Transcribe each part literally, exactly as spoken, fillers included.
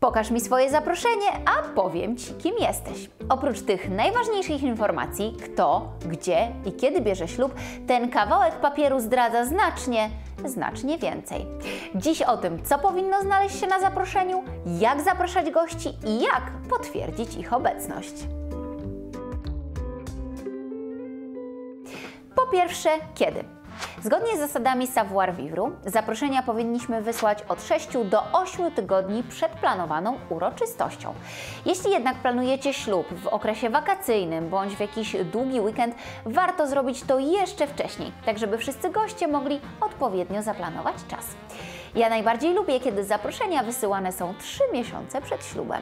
Pokaż mi swoje zaproszenie, a powiem Ci, kim jesteś. Oprócz tych najważniejszych informacji, kto, gdzie i kiedy bierze ślub, ten kawałek papieru zdradza znacznie, znacznie więcej. Dziś o tym, co powinno znaleźć się na zaproszeniu, jak zapraszać gości i jak potwierdzić ich obecność. Po pierwsze, kiedy? Zgodnie z zasadami savoir-vivre zaproszenia powinniśmy wysłać od sześciu do ośmiu tygodni przed planowaną uroczystością. Jeśli jednak planujecie ślub w okresie wakacyjnym bądź w jakiś długi weekend, warto zrobić to jeszcze wcześniej, tak żeby wszyscy goście mogli odpowiednio zaplanować czas. Ja najbardziej lubię, kiedy zaproszenia wysyłane są trzy miesiące przed ślubem.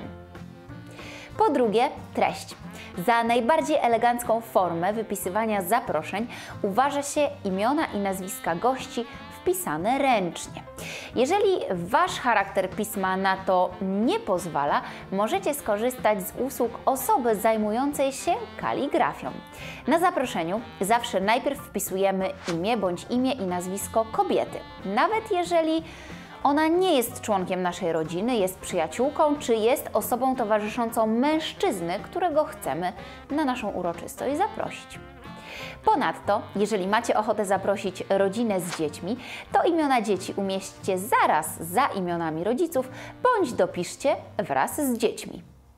Po drugie, treść. Za najbardziej elegancką formę wypisywania zaproszeń uważa się imiona i nazwiska gości wpisane ręcznie. Jeżeli Wasz charakter pisma na to nie pozwala, możecie skorzystać z usług osoby zajmującej się kaligrafią. Na zaproszeniu zawsze najpierw wpisujemy imię bądź imię i nazwisko kobiety, nawet jeżeli ona nie jest członkiem naszej rodziny, jest przyjaciółką, czy jest osobą towarzyszącą mężczyzny, którego chcemy na naszą uroczystość zaprosić. Ponadto, jeżeli macie ochotę zaprosić rodzinę z dziećmi, to imiona dzieci umieśćcie zaraz za imionami rodziców, bądź dopiszcie wraz z dziećmi.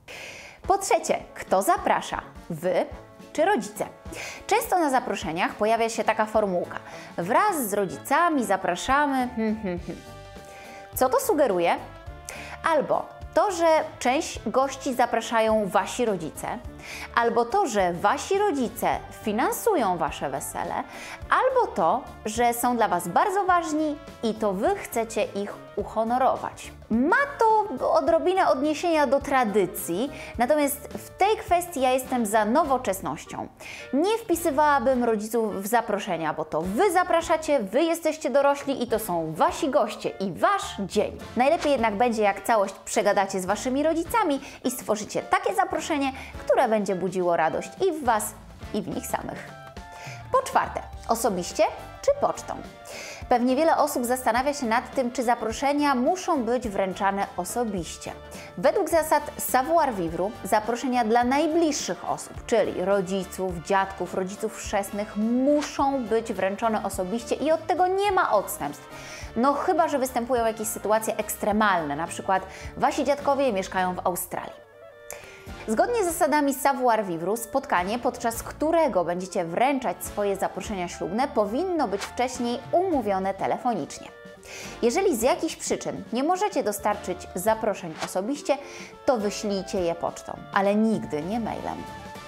Po trzecie, kto zaprasza? Wy czy rodzice? Często na zaproszeniach pojawia się taka formułka. Wraz z rodzicami zapraszamy... Hmm, hmm, hmm. Co to sugeruje? Albo to, że część gości zapraszają Wasi rodzice, albo to, że Wasi rodzice finansują Wasze wesele, albo to, że są dla Was bardzo ważni i to Wy chcecie ich uhonorować. Ma to odrobinę odniesienia do tradycji, natomiast w tej kwestii ja jestem za nowoczesnością. Nie wpisywałabym rodziców w zaproszenia, bo to Wy zapraszacie, Wy jesteście dorośli i to są Wasi goście i Wasz dzień. Najlepiej jednak będzie, jak całość przegadacie z Waszymi rodzicami i stworzycie takie zaproszenie, które będzie budziło radość i w Was, i w nich samych. Po czwarte, osobiście czy pocztą? Pewnie wiele osób zastanawia się nad tym, czy zaproszenia muszą być wręczane osobiście. Według zasad savoir-vivre zaproszenia dla najbliższych osób, czyli rodziców, dziadków, rodziców chrzestnych, muszą być wręczone osobiście i od tego nie ma odstępstw. No chyba że występują jakieś sytuacje ekstremalne, na przykład Wasi dziadkowie mieszkają w Australii. Zgodnie z zasadami savoir-vivre spotkanie, podczas którego będziecie wręczać swoje zaproszenia ślubne, powinno być wcześniej umówione telefonicznie. Jeżeli z jakichś przyczyn nie możecie dostarczyć zaproszeń osobiście, to wyślijcie je pocztą, ale nigdy nie mailem.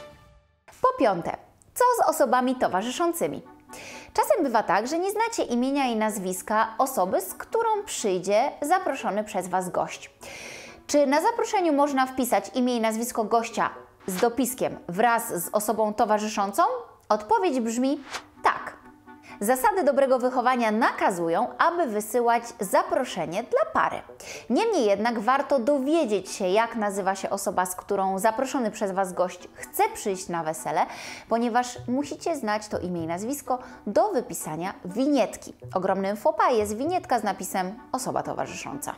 Po piąte, co z osobami towarzyszącymi? Czasem bywa tak, że nie znacie imienia i nazwiska osoby, z którą przyjdzie zaproszony przez Was gość. Czy na zaproszeniu można wpisać imię i nazwisko gościa z dopiskiem wraz z osobą towarzyszącą? Odpowiedź brzmi tak. Zasady dobrego wychowania nakazują, aby wysyłać zaproszenie dla pary. Niemniej jednak warto dowiedzieć się, jak nazywa się osoba, z którą zaproszony przez Was gość chce przyjść na wesele, ponieważ musicie znać to imię i nazwisko do wypisania winietki. Ogromnym faux pas jest winietka z napisem osoba towarzysząca.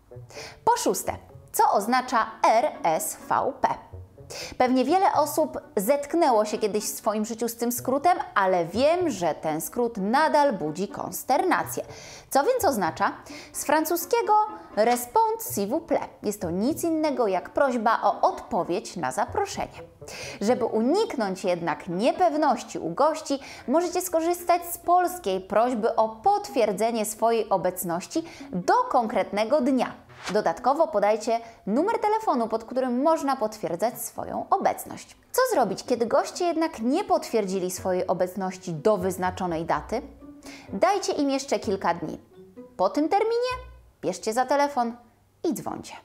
Po szóste, co oznacza R S V P? Pewnie wiele osób zetknęło się kiedyś w swoim życiu z tym skrótem, ale wiem, że ten skrót nadal budzi konsternację. Co więc oznacza? Z francuskiego Réponse s'il vous plaît. Jest to nic innego jak prośba o odpowiedź na zaproszenie. Żeby uniknąć jednak niepewności u gości, możecie skorzystać z polskiej prośby o potwierdzenie swojej obecności do konkretnego dnia. Dodatkowo podajcie numer telefonu, pod którym można potwierdzać swoją obecność. Co zrobić, kiedy goście jednak nie potwierdzili swojej obecności do wyznaczonej daty? Dajcie im jeszcze kilka dni. Po tym terminie bierzcie za telefon i dzwońcie.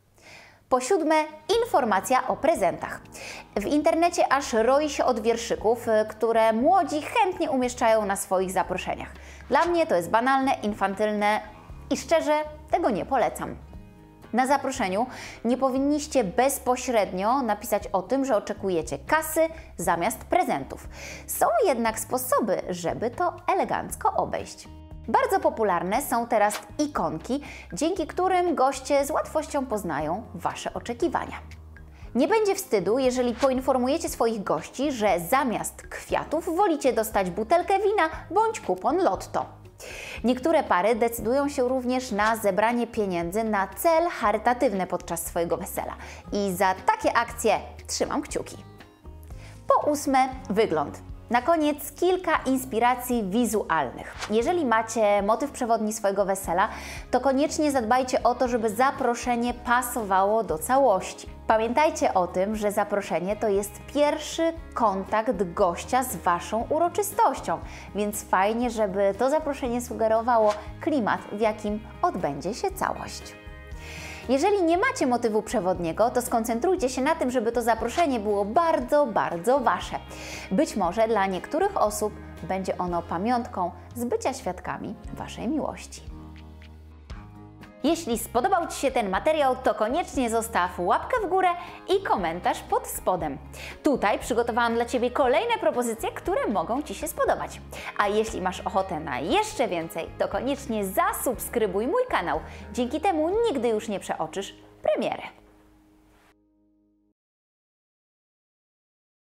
Po siódme, informacja o prezentach. W internecie aż roi się od wierszyków, które młodzi chętnie umieszczają na swoich zaproszeniach. Dla mnie to jest banalne, infantylne i szczerze tego nie polecam. Na zaproszeniu nie powinniście bezpośrednio napisać o tym, że oczekujecie kasy zamiast prezentów. Są jednak sposoby, żeby to elegancko obejść. Bardzo popularne są teraz ikonki, dzięki którym goście z łatwością poznają Wasze oczekiwania. Nie będzie wstydu, jeżeli poinformujecie swoich gości, że zamiast kwiatów wolicie dostać butelkę wina bądź kupon lotto. Niektóre pary decydują się również na zebranie pieniędzy na cel charytatywny podczas swojego wesela i za takie akcje trzymam kciuki. Po ósme, wygląd. Na koniec kilka inspiracji wizualnych. Jeżeli macie motyw przewodni swojego wesela, to koniecznie zadbajcie o to, żeby zaproszenie pasowało do całości. Pamiętajcie o tym, że zaproszenie to jest pierwszy kontakt gościa z Waszą uroczystością, więc fajnie, żeby to zaproszenie sugerowało klimat, w jakim odbędzie się całość. Jeżeli nie macie motywu przewodniego, to skoncentrujcie się na tym, żeby to zaproszenie było bardzo, bardzo Wasze. Być może dla niektórych osób będzie ono pamiątką z bycia świadkami Waszej miłości. Jeśli spodobał Ci się ten materiał, to koniecznie zostaw łapkę w górę i komentarz pod spodem. Tutaj przygotowałam dla Ciebie kolejne propozycje, które mogą Ci się spodobać. A jeśli masz ochotę na jeszcze więcej, to koniecznie zasubskrybuj mój kanał. Dzięki temu nigdy już nie przeoczysz premiery.